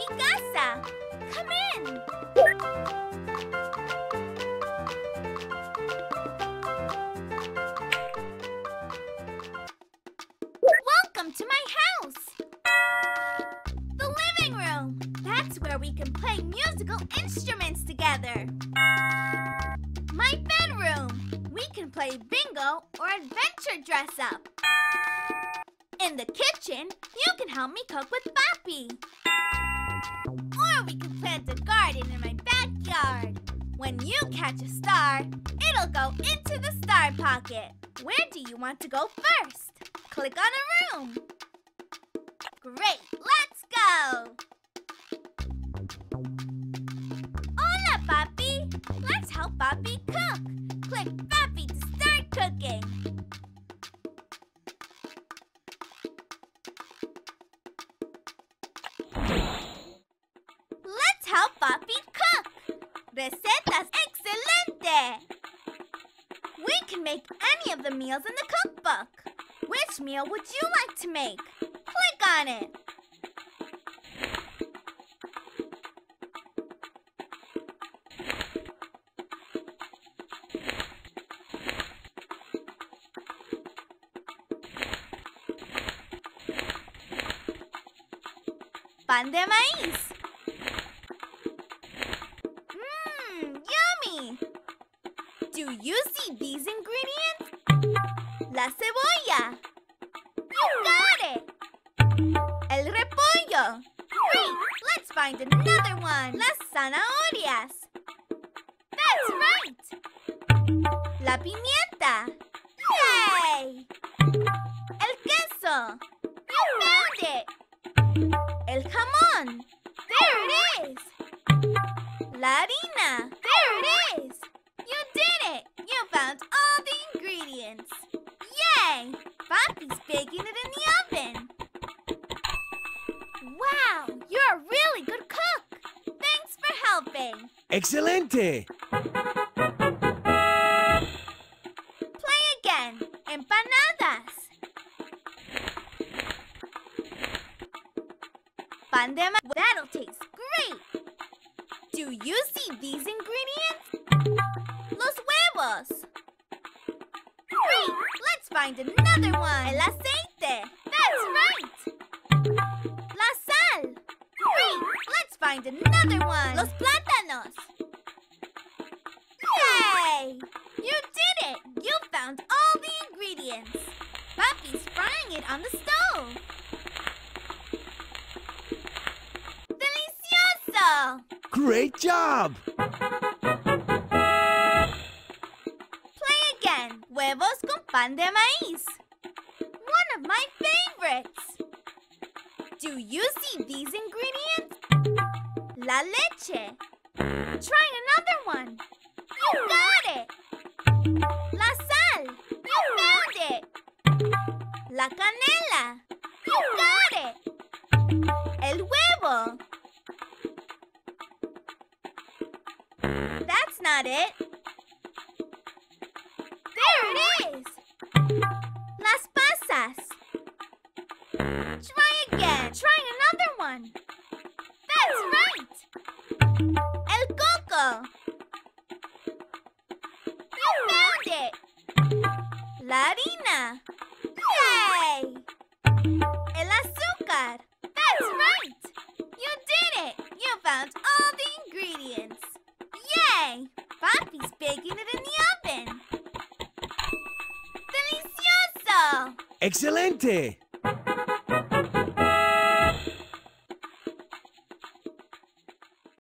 mi casa. Come in. Welcome to my house. The living room. That's where we can play musical instruments together. My bedroom. We can play bingo or adventure dress up. In the kitchen, you can help me cook with Papi. Or we can plant a garden in my backyard. When you catch a star, it'll go into the star pocket. Where do you want to go first? Click on a room. Great, let's go! Hola, Papi! Let's help Papi cook. Click Papi to start cooking. Let's help Papi cook. Recetas excelente! We can make any of the meals in the cookbook. Which meal would you like to make? Click on it. Pan de maíz. Yummy! Do you see these ingredients? La cebolla. You got it! El repollo. Great! Let's find another one. Las zanahorias. That's right! La pimienta. Yay! El queso. You found it! El jamón. There it is! La harina. There it is! You did it! You found all the ingredients. Yay! Papi's baking it in the oven. Wow! You're a really good cook. Thanks for helping. ¡Excelente! Play again. Empanadas. Pan de maíz. That'll taste great. Do you see these ingredients? Los huevos. Great! Let's find another one. El aceite. That's right. La sal. Great! Let's find another one. Los plátanos. Yay! You did it! You found all the ingredients. Papi's frying it on the stove. Delicioso! Great job! Play again. Huevos con pan de maíz. One of my favorites. Do you see these ingredients? La leche. Try another one. You got it. La sal. You found it. La canela. You got it. El huevo. That's not it. There it is! Las pasas. Try again. Try another one. That's right. El coco. You found it. La harina. Yay! El azúcar. That's right. You did it. You found all the ingredients. Yay! Papi's baking it in the oven. ¡Delicioso! ¡Excelente!